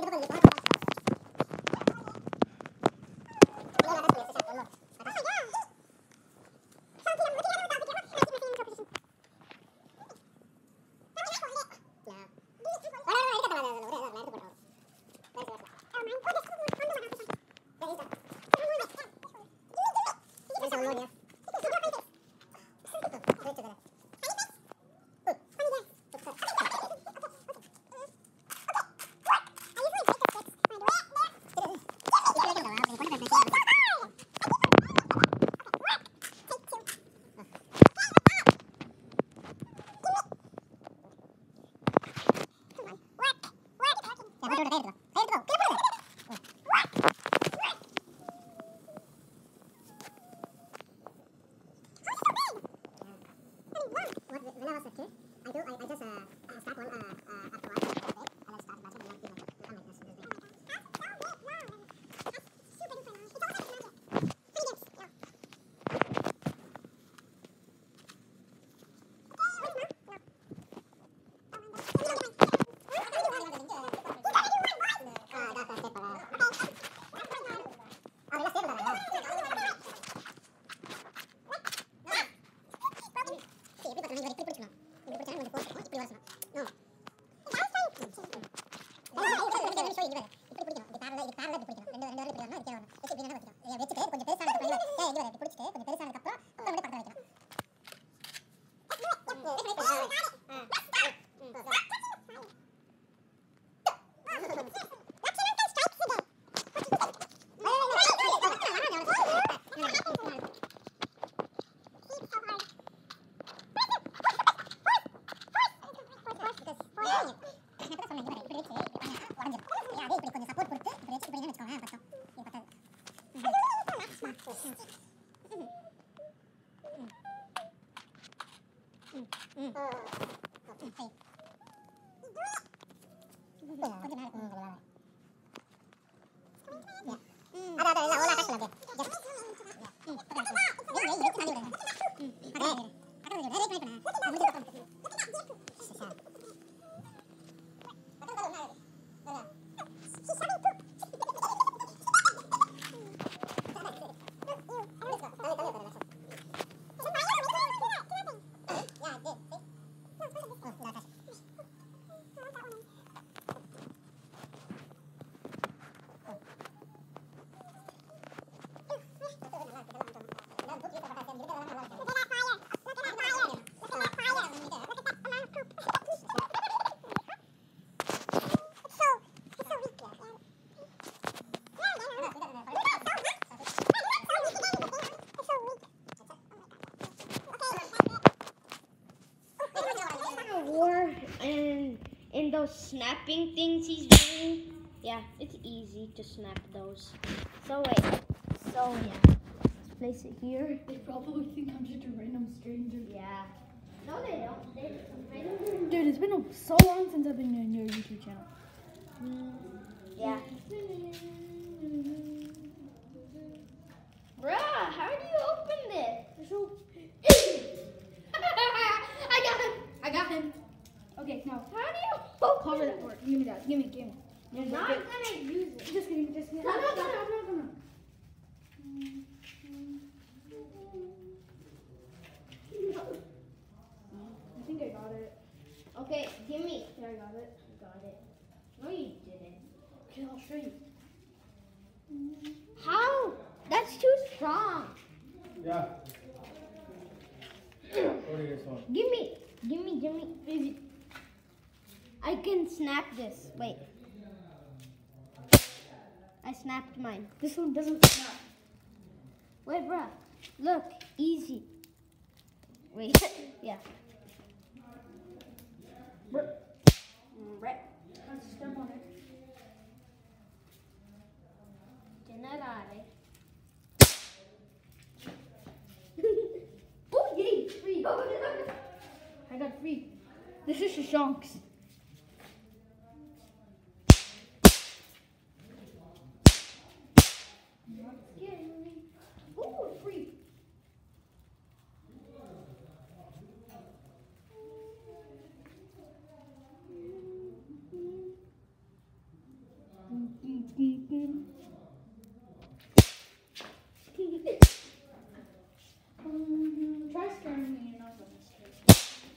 In those snapping things he's doing, yeah, it's easy to snap those. So wait, so yeah, let's place it here. They probably think I'm just a random stranger. Yeah. No, they don't. Dude, it's been so long since I've been in your YouTube channel. Yeah. Bruh, how do you open this? So I got him. Okay, now How do you open cover that part. Give me that. Give me. You're not gonna use it. Just kidding. No. I think I got it. Okay, give me. Yeah, I got it. Got it. No, you didn't. Okay, I'll show you. How? That's too strong. Yeah. What is this one? Give me. Easy. I can snap this. Wait. I snapped mine. This one doesn't snap. Wait, bruh. Look, easy. Wait, yeah. Let's step on it. Generare. Oh, yay! Free. I got free. This is Shashanks. Not scary. Ooh, free. Try scaring me, you're not gonna scare me.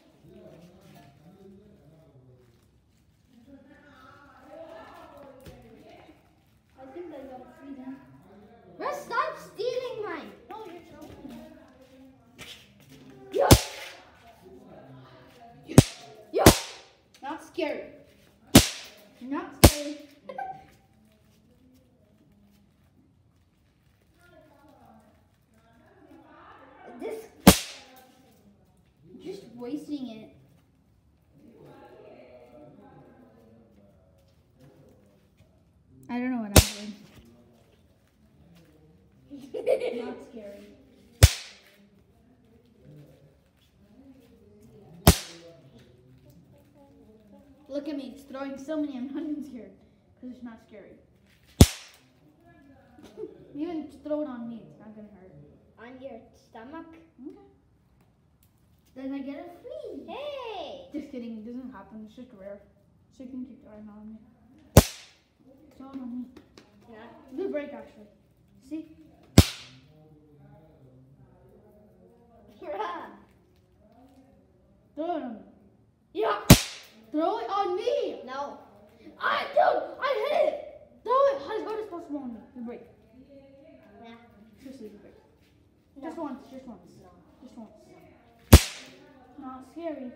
I think I got a free then. Bro, stop stealing mine. No, you're throwing it. Yeah. Yeah. Not scary. You're not scary. This. Just wasting it. I don't know what I'm doing. Not scary. Look at me, it's throwing so many. I'm not even scared because it's not scary. Even throw it on me, it's not gonna hurt. On your stomach. Okay. Then I get a free. Hey. Just kidding, it doesn't happen. It's just rare. So you can keep throwing it on me. Throw it on me. Not. Good break, actually. See? Yeah. Throw it on me. Yeah. Throw it on me! No. I hit it! Throw it as hard as possible on me. Good break. Yeah. Seriously, good break. No. Just once. Just once. No. Just once. Not scary.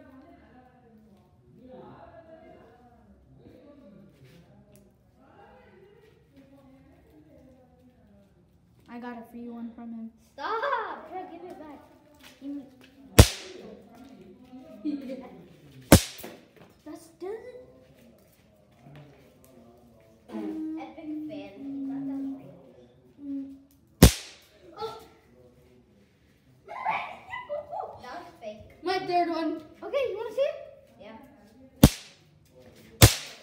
I got a free one from him. Stop. Bro, give it back. Give me. That's doesn't. Epic fan. Not that real. Oh, That was fake. my third one. Okay, you wanna see it? Yeah.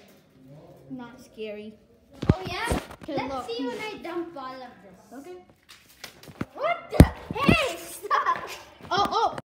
Not scary. Oh yeah. Okay, Let's look. see when I dump all of this. Okay.